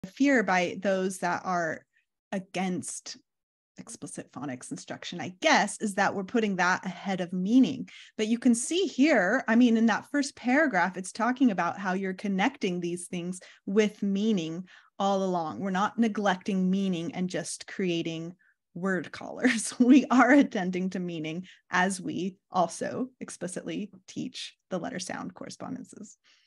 fear by those that are against explicit phonics instruction, I guess, is that we're putting that ahead of meaning. But you can see here, I mean, in that first paragraph, it's talking about how you're connecting these things with meaning all along. We're not neglecting meaning and just creating word collars. We are attending to meaning as we also explicitly teach the letter sound correspondences.